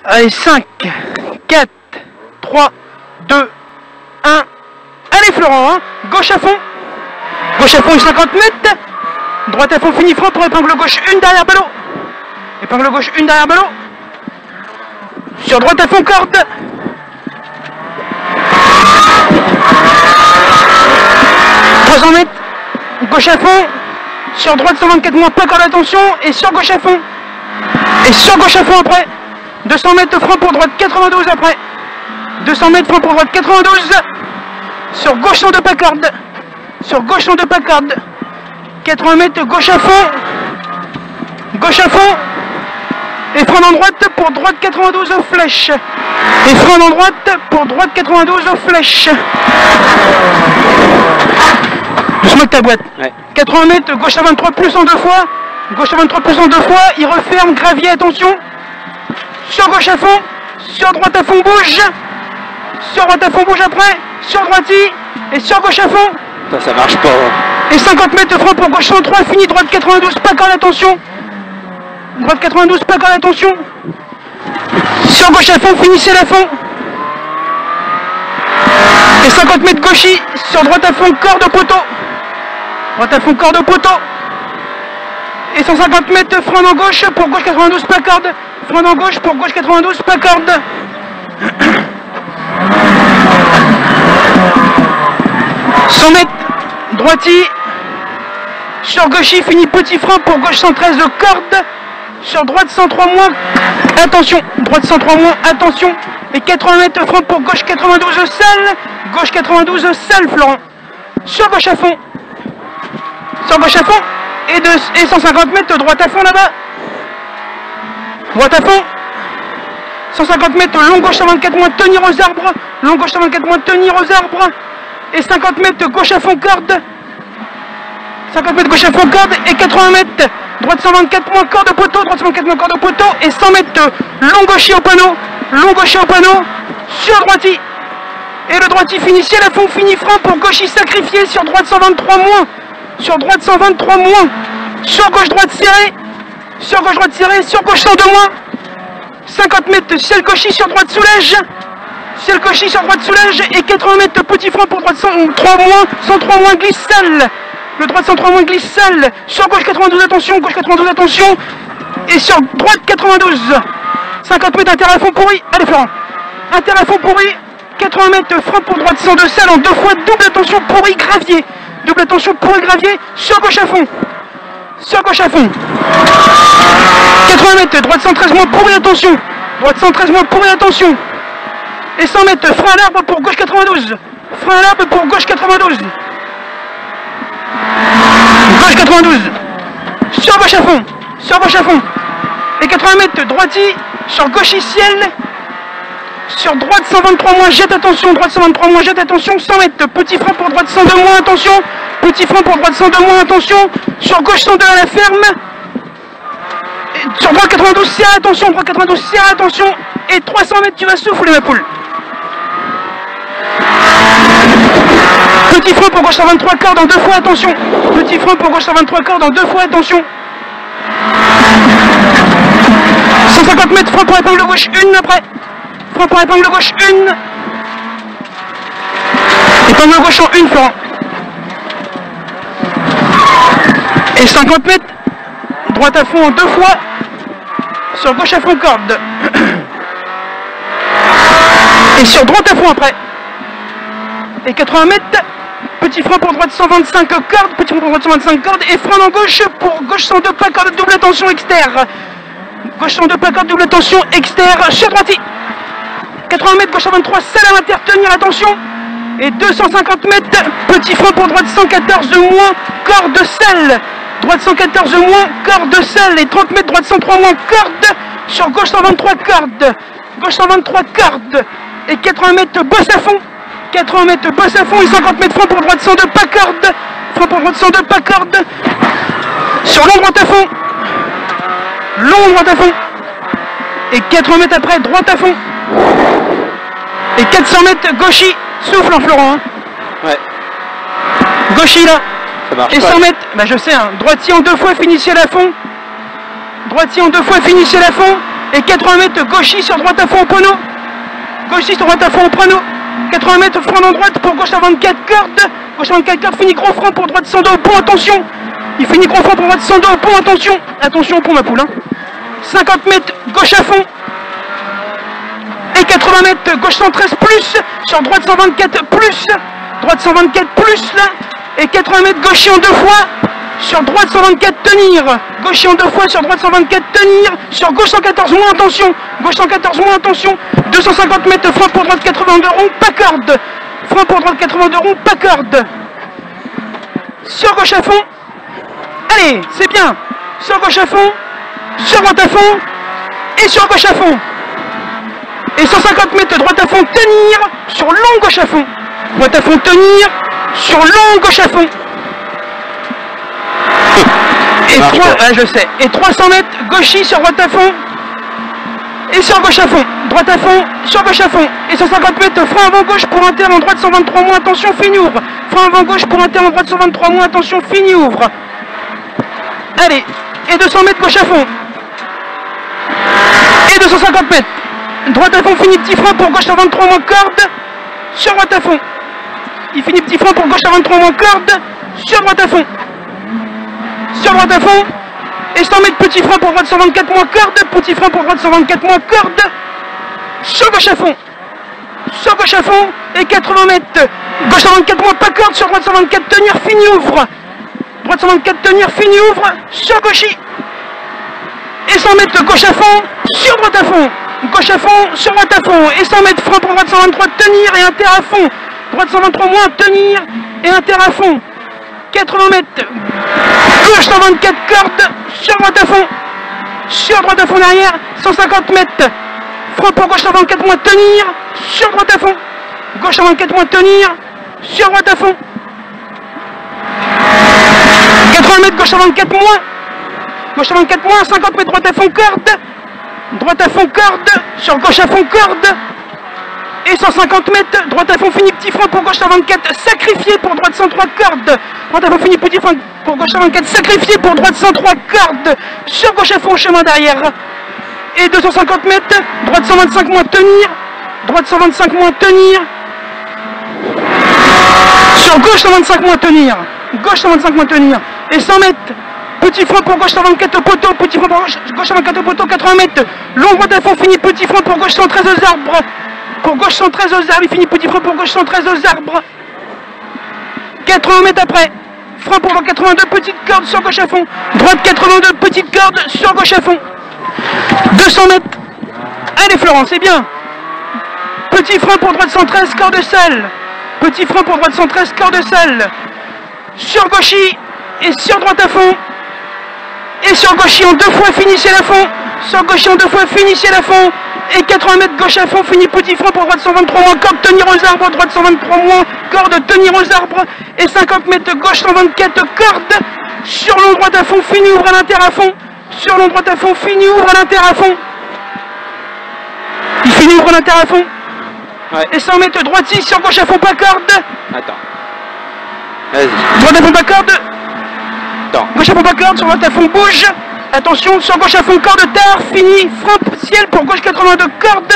Allez, 5, 4, 3, 2, 1. Allez Florent, hein. Gauche à fond. Gauche à fond, 50 mètres. Droite à fond, fini franc pour épingle gauche, une derrière ballot. Épingle gauche, une derrière ballot. Sur droite à fond, corde. Gauche à fond, sur droite 124 moins, pas corde, attention, et sur gauche à fond. Et sur gauche à fond après. 200 mètres franc pour droite 92 après. 200 mètres franc pour droite 92. Sur gauche en deux pas corde. Sur gauche en deux pas corde. 80 mètres gauche à fond. Gauche à fond. Et frein en droite pour droite 92 aux flèches. Et frein en droite pour droite 92 aux flèches. Doucement avec ta boîte. Ouais. 80 mètres, gauche à 23 plus en deux fois. Gauche à 23 plus en deux fois. Il referme, gravier, attention. Sur gauche à fond. Sur droite à fond, bouge. Sur droite à fond, bouge après. Sur droite et sur gauche à fond. Ça marche pas. Et 50 mètres de frein pour gauche 103. Fini droite 92, pas corde, attention. Droite 92, pas corde, attention. Sur gauche à fond, finissez la fond. Et 50 mètres gauchis, sur droite à fond, corde au poteau. Droite à fond, corde au poteau. Et 150 mètres, frein en gauche pour gauche 92, pas corde. Frein en gauche pour gauche 92, pas corde. « 100 mètres, droiti. Sur gauchis, fini petit frein pour gauche 113 de corde. Sur droite 103 moins, attention. Droite 103 moins, attention. Et 80 mètres frein pour gauche 92 selle. Gauche 92 selle, Florent. Sur gauche à fond. Sur gauche à fond. Et 150 mètres droite à fond là-bas. Droite à fond. 150 mètres long gauche 124 moins, tenir aux arbres. Long gauche 124 moins, tenir aux arbres. Et 50 mètres gauche à fond corde. 50 mètres gauche à fond corde. Et 80 mètres droite 124 moins, corde au poteau. Droite 124 moins, corde au poteau. Et 100 mètres long gaucher au panneau. Long gaucher au panneau. Sur droiti. Et le droiti finissait à fond, fini frein pour gauchis sacrifié. Sur droite 123 moins. Sur droite 123 moins. Sur gauche droite serré. Sur gauche droite serré. Sur gauche 102 moins. 50 mètres ciel gauchis sur droite soulège. Ciel gauchis sur droite soulège. Et 80 mètres petit frein pour droite 103 moins. 103 moins glisse sale. Le droite 103 moins glisse sale. Sur gauche 92 attention. Gauche 92 attention. Et sur droite 92. 50 mètres inter à fond pourri. Allez Florent. Inter à fond pourri. 80 mètres frein pour droite 102 sale en deux fois. Double attention pourri gravier. Double attention pourri gravier. Sur gauche à fond. Sur gauche à fond. 80 mètres, droite 113 moins, pourri, attention. Droite 113 moins, pourri, attention. Et 100 mètres, frein à l'arbre pour gauche 92. Frein à l'arbre pour gauche 92. Gauche 92. Sur gauche à fond. Sur gauche à fond. Et 80 mètres, droiti, sur gauche ciel. Sur droite 123 moins, jette attention. Droite 123 moins, jette attention. 100 mètres, petit frein pour droite 102 moins, attention. Petit frein pour droite 102 moins, attention. Sur gauche 102 à la ferme. Et sur droite 92, serre, attention. Droite 92, serre, attention. Et 300 mètres, tu vas souffler, ma poule. Petit frein pour gauche 123 cordes en deux fois, attention. Petit frein pour gauche 123 cordes en deux fois, attention. 150 mètres, frein pour épingle gauche, une après. Frein pour épingle gauche, une. Épingle gauche en une, Florent. Et 50 mètres, droite à fond en deux fois, sur gauche à fond corde. Et sur droite à fond après. Et 80 mètres, petit frein pour droite 125 cordes, petit frein pour droite 125 cordes, et frein en gauche pour gauche 102 pas corde, double attention externe. Gauche 102 pas corde, double attention externe, sur droite. 80 mètres, gauche 123, selle à l'inter, tenir attention. Et 250 mètres, petit frein pour droite 114 moins, corde selle. Droite 114 moins, corde selle. Et 30 mètres, droite 103 moins, corde. Sur gauche 123 corde. Gauche 123 corde. Et 80 mètres, bosse à fond. 80 mètres, bosse à fond. Et 50 mètres, frein pour droite 102, pas corde. Frein pour droite 102, pas corde. Sur long droite à fond. Long droite à fond. Et 80 mètres après, droite à fond. Et 400 mètres, gauchis. Souffle en Florent. Hein. Ouais. Gauchis là. Ça marche et pas. 100 mètres, bah je sais, hein. Droitier en deux fois, finissez à la fond. Droitier en deux fois, finissez à la fond. Et 80 mètres gauchis sur droite à fond au pono. Gauchis sur droite à fond au pono. 80 mètres front en droite pour gauche à 24 cordes. Gauche à 24 cordes, finit gros frein pour droite sans dos au pont, attention. Il finit gros frein pour droite sans dos au pont, attention. Attention au pont ma poule. 50 mètres gauche à fond. Et 80 mètres gauche 113 plus. Sur droite 124 plus. Droite 124 plus là. Et 80 mètres gauchis en deux fois. Sur droite 124 tenir. Gauchis en deux fois sur droite 124 tenir. Sur gauche 114 moins, attention. Gauche 114 moins, attention. 250 mètres frein pour droite 82 rond, pas corde. Frein pour droite 82 rond, pas corde. Sur gauche à fond. Allez, c'est bien. Sur gauche à fond. Sur droite à fond. Et sur gauche à fond. Et 150 mètres droite à fond, tenir. Sur long gauche à fond. Droite à fond, tenir. Sur long gauche à fond. Et je sais. Et 300 mètres gauchis sur droite à fond. Et sur gauche à fond. Droite à fond, sur gauche à fond. Et 150 mètres frein avant gauche pour inter en droite 123 moins, attention, fini ouvre. Frein avant gauche pour inter en droite 123 moins, attention, fini ouvre. Allez. Et 200 mètres gauche à fond. Et 250 mètres. Droite à fond, fini petit frein pour gauche 123 moins corde. Sur droite à fond. Il finit petit frein pour gauche 123 moins corde. Sur droite à fond. Sur droite à fond. Et 100 mètres petit frein pour droite 124 moins corde. Petit frein pour droite 124 moins corde. Sur gauche à fond. Sur gauche à fond. Et 80 mètres. Gauche 124 moins pas corde. Sur droite 124 tenir. Fini ouvre. Droite 124 tenir. Fini ouvre. Sur gauchis. Et 100 mètres gauche à fond. Sur droite à fond. Gauche à fond. Sur droite à fond. Et 100 mètres frein pour droite 123 tenir. Et inter à fond. Droite 123 moins tenir. Et inter à fond. 80 mètres. Gauche 124 cordes. Sur droite à fond. Sur droite à fond derrière. 150 mètres. Frein pour gauche 124 moins tenir. Sur droite à fond. Gauche 124 moins tenir. Sur droite à fond. 80 mètres gauche 124 moins. Gauche 124 moins. 50 mètres droite à fond corde. Droite à fond corde. Sur gauche à fond corde. Et 150 mètres, droite à fond fini petit frein pour gauche 124, sacrifié pour droite 103 cordes. Droite à fond fini petit frein pour gauche 124, sacrifié pour droite 103 cordes. Sur gauche à fond chemin derrière. Et 250 mètres, droite 125 moins tenir. Droite 125 moins tenir. Sur gauche 125 moins tenir. Gauche 125 moins tenir. Et 100 mètres. Petit frein pour gauche 124 au poteau. Petit frein pour gauche 124 au poteau. 80 mètres. Long droite à fond fini petit frein pour gauche 113 aux arbres. Pour gauche 113 aux arbres, il finit petit frein pour gauche 113 aux arbres. 80 mètres après. Frein pour 82, petite corde sur gauche à fond. Droite 82, petite corde sur gauche à fond. 200 mètres. Allez Florent, c'est bien. Petit frein pour droite 113, corde salle. Petit frein pour droite 113, corde salle. Sur gauchis et sur droite à fond. Et sur gauchis en deux fois, finissez la fond. Sur gauchis en deux fois, finissez la fond. Et 80 mètres gauche à fond, fini petit frein pour droite 123 moins, corde tenir aux arbres, droite 123 moins, corde tenir aux arbres, et 50 mètres gauche 124 corde, sur long droite à fond, fini ouvre à l'inter à fond, sur long droite à fond, fini ouvre à l'inter à fond, il finit ouvre à l'inter à fond, ouais. Et 100 mètres droite 6 sur gauche à fond, pas corde, attends, vas-y, droite à fond, pas corde, attends, gauche à fond, pas corde, sur droite à fond, bouge. Attention, sur gauche à fond, corde tard, fini, frein ciel pour gauche 82 corde.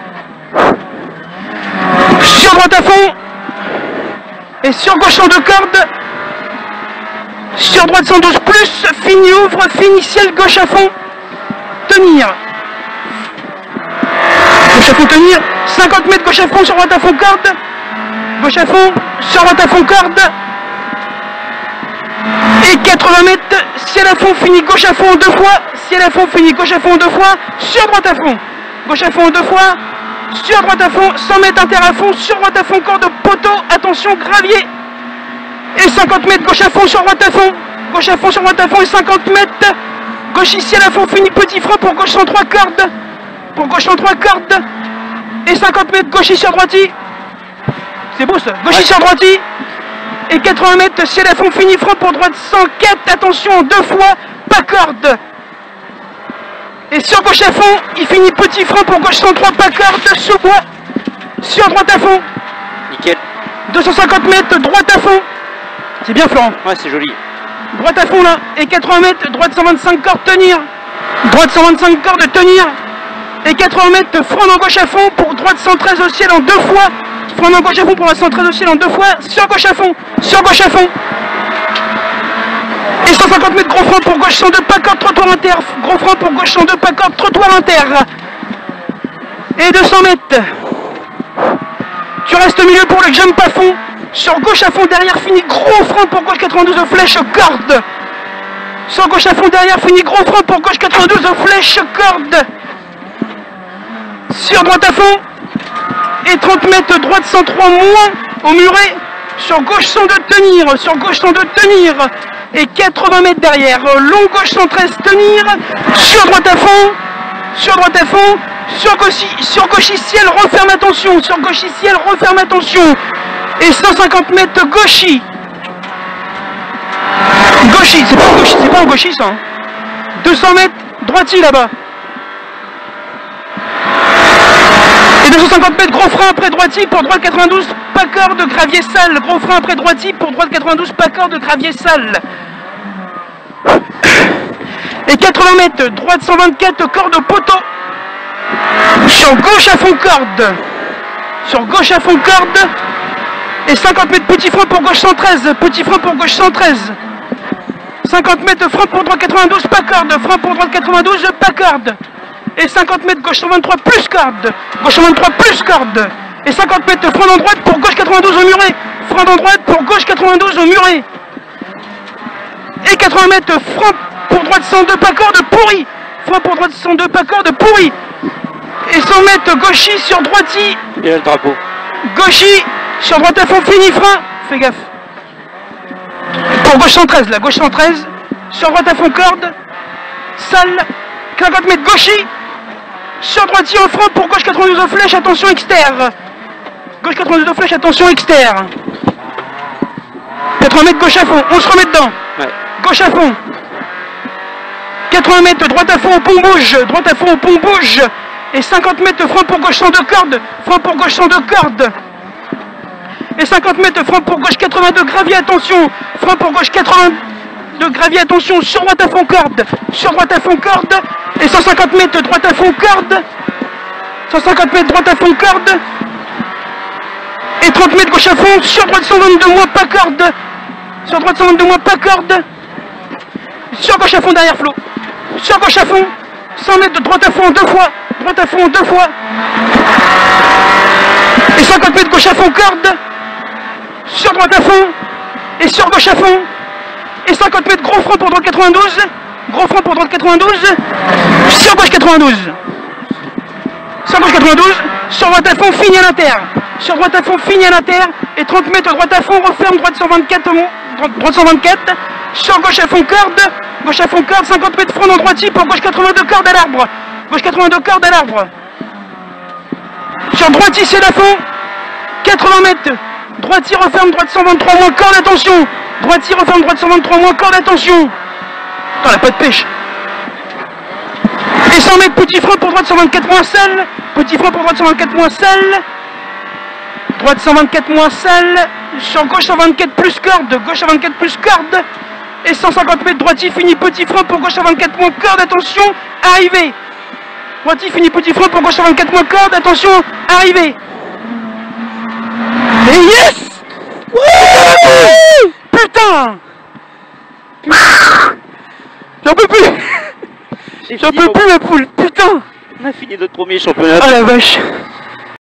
Sur droite à fond. Et sur gauche en deux cordes. Sur droite 112 plus, fini ouvre, fini ciel, gauche à fond. Tenir. Gauche à fond, tenir. 50 mètres gauche à fond, sur droite à fond, corde. Gauche à fond, sur droite à fond, corde. Et 80 mètres, ciel à fond, fini gauche à fond en deux fois. Ciel à fond, fini gauche à fond en deux fois. Sur droite à fond. Gauche à fond en deux fois. Sur droite à fond, 100 mètres inter à fond. Sur droite à fond, corde poteau. Attention, gravier. Et 50 mètres, gauche à fond, sur droite à fond. Gauche à fond, sur droite à fond. Et 50 mètres. Gauche ici à la fond, fini petit frein pour gauche 103 cordes. Pour gauche 103 cordes. Et 50 mètres, gauche sur droite. C'est beau ça. Gauche sur droite. Et 80 mètres, ciel à fond, fini frein pour droite 104, attention, deux fois, pas corde. Et sur gauche à fond, il finit petit frein pour gauche 103, pas corde, sous bois. Sur droite à fond. Nickel. 250 mètres, droite à fond. C'est bien Florent. Ouais, c'est joli. Droite à fond là. Et 80 mètres, droite 125 cordes, tenir. Droite 125 cordes, tenir. Et 80 mètres, frein en gauche à fond pour droite 113 au ciel en 2 fois. Frein en gauche à fond pour la 113 au ciel en 2 fois. Sur gauche à fond, sur gauche à fond. Et 150 mètres, gros frein pour gauche 102, pas corde, trottoir inter. Gros frein pour gauche 102, pas corde, trottoir inter. Et 200 mètres. Tu restes au milieu pour le jump à fond. Sur gauche à fond, derrière, fini, gros frein pour gauche 92 aux flèches, corde. Sur gauche à fond, derrière, fini, gros frein pour gauche 92 aux flèches, corde. Sur droite à fond. Et 30 mètres, droite 103 moins au muret. Sur gauche 102 tenir, sur gauche 102 tenir. Et 80 mètres derrière, long gauche 113 tenir. Sur droite à fond. Sur droite à fond. Sur gauche ciel, referme attention. Sur gauche ciel, referme attention. Et 150 mètres gauchy. Gauchy, c'est pas un gauchy ça. Hein. 200 mètres droiti là-bas. Et 250 mètres gros frein après droiti pour droite 92, pas corde, gravier sale. Gros frein après droiti pour droite 92, pas corde, gravier sale. Et 80 mètres, droite 124, corde au poteau. Sur gauche à fond corde. Sur gauche à fond corde. Et 50 mètres petit frein pour gauche 113. Petit frein pour gauche 113. 50 mètres frein pour droite 92, pas corde. Frein pour droite 92, pas corde. Et 50 mètres gauche 123 plus corde. Gauche 123 plus corde. Et 50 mètres frein en droite pour gauche 92 au muret. Frein en droite pour gauche 92 au muret. Et 80 mètres frein pour droite 102 pas corde pourri. Frein pour droite 102 pas corde pourri. Et 100 mètres gauchy sur droiti. Il y a le drapeau. Gauchy sur droite à fond fini frein. Fais gaffe. Pour gauche 113 là, gauche 113. Sur droite à fond corde. Sale. 50 mètres gauchy. Sur droiti au frein pour gauche 92 aux flèches, attention externe. Gauche 92 aux flèches, attention externe. 80 mètres gauche à fond, on se remet dedans. Ouais. Gauche à fond. 80 mètres droite à fond au pont bouge. Droite à fond au pont bouge. Et 50 mètres frein pour gauche 102 cordes. Frein pour gauche 102 cordes. Et 50 mètres frein pour gauche 82 gravier, attention. Frein pour gauche 82 gravier, attention. Sur droite à fond corde. Sur droite à fond corde. Et 150 mètres droite à fond corde. 150 mètres droite à fond corde. Et 30 mètres gauche à fond. Sur droite 122 moins pas corde. Sur droite 122 moins pas corde. Sur gauche à fond derrière Flo. Sur gauche à fond. 100 mètres de droite à fond 2 fois. Droite à fond 2 fois. Et 50 mètres gauche à fond corde. Sur droite à fond. Et sur gauche à fond. Et 50 mètres gros frein pour droite 92. Gros frein pour droite 92. Sur gauche 92. Sur gauche 92. Sur droite à fond fini à l'inter. Sur droite à fond fini à l'inter. Et 30 mètres droite à fond referme droite 124. Droite 124. Sur gauche à fond corde. Gauche à fond corde. 50 mètres front dans droitier pour gauche 82 corde à l'arbre. Gauche 82 corde à l'arbre. Sur droitier c'est à fond. 80 mètres. Droitier referme droite 123 moins corde, attention. Droitier referme droite 123 moins corde, attention. Attends, la pas de pêche. Et 100 mètres petit frein pour droite 124 moins sale. Petit frein pour droite 124 moins sale. Droite 124 moins sale. Sur gauche 124 plus corde. Gauche 124 plus corde. Et 150 mètres droitier fini petit frein pour gauche 124 moins corde, attention. Arrivé. Droitier fini petit frein pour gauche 124 moins corde, attention. Arrivé. Et yes! Ouais! Putain! J'en peux plus! J'en peux plus la poule, putain! On a fini notre premier championnat. Oh la vache!